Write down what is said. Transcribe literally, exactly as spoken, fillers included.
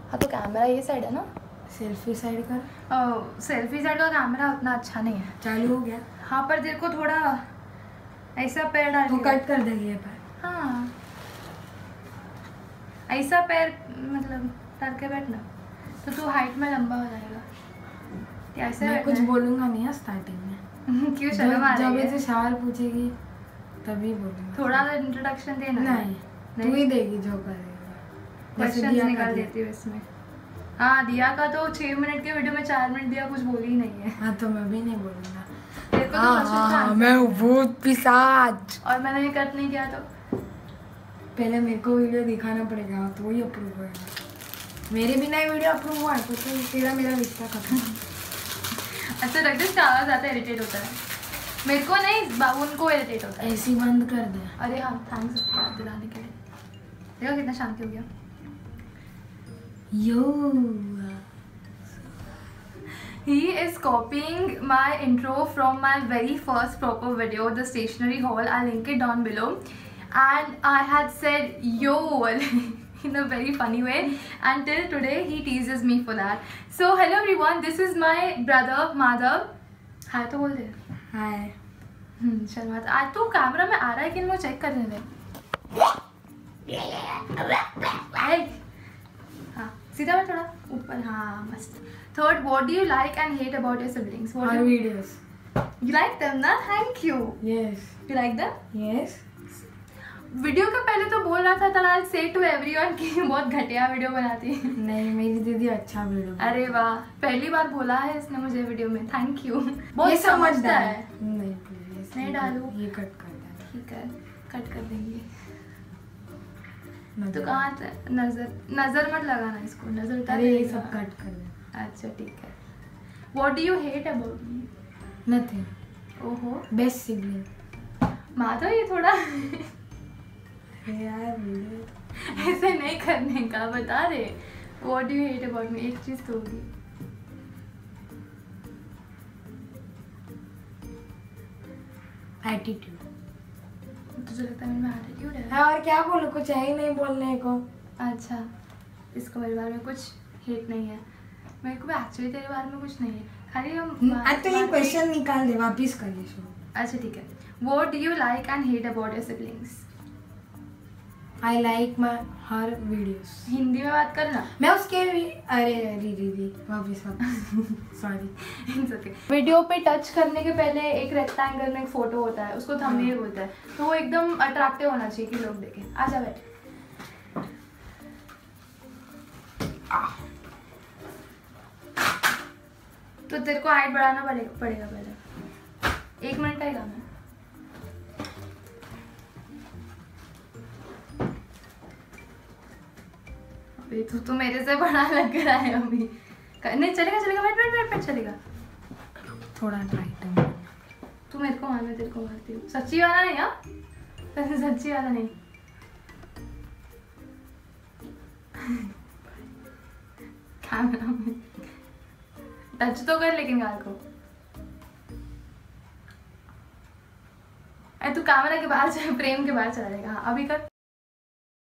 हाँ तो कैमरा ये साइड है ना, सेल्फी साइड का। सेल्फी साइड का कैमरा उतना अच्छा नहीं है। चालू हो गया। हाँ पर तेरे को थोड़ा ऐसा पैर डाल तो कट कर देंगे पैर। हाँ ऐसा पैर मतलब डाल के बैठना तो तू हाइट में लंबा हो जाएगा। कैसे मैं कुछ बोलूँगा नहीं है स्टार्टिंग में। क्यों शर्म आ रही है? जब ये सवाल पूछेगी तभी बोलूँगा। थोड़ा सा इंट्रोडक्शन देना। नहीं, तू ही देगी जो करेगा। क्वेश्चंस निकाल देती हूँ इसमें। हाँ दिया का तो छह मिनट के वीडियो में चार मिनट दिया कुछ बोली ही नहीं है। हाँ तो मैं भी नहीं बोलूँगा। तेरे को तो हाँ, मैं भूत पिशाच। और मैंने ये कट नहीं किया तो पहले मेरे को वीडियो दिखाना पड़ेगा तो वही अप्रूव होगा। मेरे बिना वीडियो अप्रूव हुआ तो तेरा मेरा रिश्ता खत्म। अच्छा रख दे, इसका आवाज़ ज़्यादा इरिटेट होता है। मेरे को नहीं, बाबू उनको इरिटेट होता है। ऐसी बंद कर दे। अरे हाँ थैंक्स याद दिलाने के लिए। देखो कितना शांति हो गया। यो He is copying my intro from my very first proper video, the stationery haul. I'll link it down below. And I had said yo in a very funny way. Until today, he teases me for that. So hello everyone, this is my brother Madhav. Hi तो बोल दे। Hi. हम्म शर्मा आज तो camera में आ रहा है कि नहीं, वो चेक करने दे। हाँ सीधा मैं थोड़ा ऊपर। हाँ मस्त। Third, what do you like and hate about your siblings? What Our do you... videos. You like them ना? Thank you. Yes. You like them? Yes. Video के पहले तो बोल रहा था तलाल से टू एवरीवन कि बहुत घटिया वीडियो बनाती है। नहीं मेरी दीदी अच्छा वीडियो। अरे वाह, पहली बार बोला है इसने मुझे वीडियो में। Thank you. बहुत समझता है। नहीं प्लीज नहीं डालू। ये कट कर दे। ठीक है कट कर देंगे। तो कहाँ नजर नजर मत लगाना इसको, नजर उतार। अरे ये सब कट कर दे। अच्छा ठीक है। What do you hate about me? Nothing. ओहो Best sibling. माधव ये थोड़ा यार ऐसे नहीं करने का बता रहे। What do you hate about me? एक चीज तो होगी। Attitude. तुझे लगता है मेरे में एटीट्यूड है? हाँ और क्या बोलूं, कुछ है ही नहीं बोलने को। अच्छा इसको मेरे बारे में कुछ हेट नहीं है। मेरे को एक्चुअली तेरे बारे में कुछ नहीं है, खाली हम आज तो ये क्वेश्चन निकाल दे वापिस करिए शुरू। अच्छा ठीक है। What do you like and hate about your siblings? I like my her videos. Hindi में बात करना। मैं उसके भी अरे अरे दीदी वापिस वापिस सॉरी। वीडियो पे टच करने के पहले एक रेक्टेंगल में एक फोटो होता है, उसको थंबनेल बोलते हैं। तो वो एकदम अट्रैक्टिव होना चाहिए कि लोग देखें। आजा बैठ। तो तेरे को हाइट बढ़ाना पड़ेगा पड़ेगा पहले। एक मिनट का ही काम है। अबे तू तो मेरे से बड़ा लग रहा है अभी। नहीं चलेगा चलेगा बैठ बैठ बैठ बैठ चलेगा। थोड़ा टाइट है। तू मेरे को मार, मैं तेरे को मारती हूँ। सच्ची वाला नहीं। हाँ सच्ची वाला नहीं। कैमरा में टच तो कर लेकिन गाल को। अरे तू कैमरा के बाहर चल, फ्रेम के बाहर चला जाएगा। हाँ अभी कर।